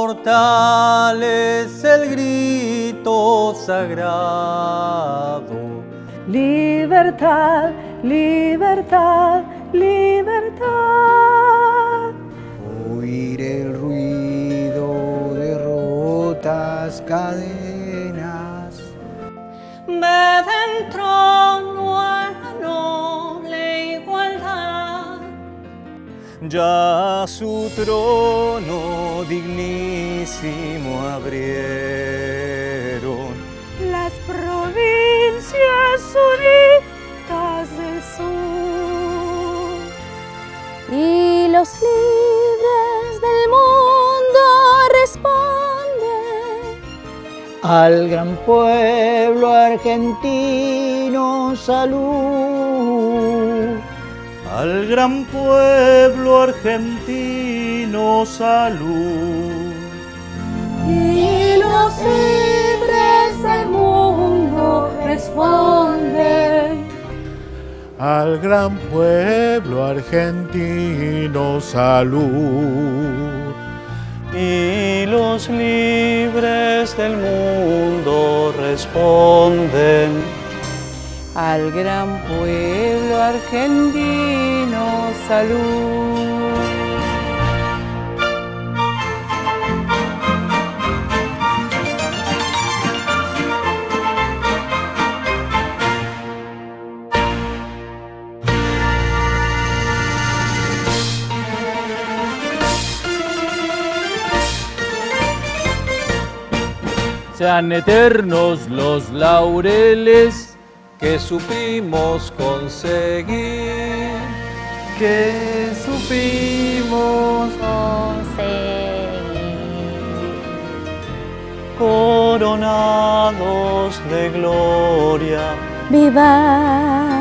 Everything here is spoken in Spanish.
inmortal es el grito sagrado. Libertad, libertad, libertad. Oír el ruido de rotas cadenas. Ved en trono a la noble igualdad. Ya su trono dignísimo abrieron Las provincias unidas del sur y los libres del mundo responden Al gran pueblo argentino, salud. al gran pueblo argentino, salud. y los libres del mundo responden. Al gran pueblo argentino, salud. Y los libres del mundo responden. Al gran pueblo argentino, salud. Sean eternos los laureles que supimos conseguir, que supimos coronados de gloria. Viva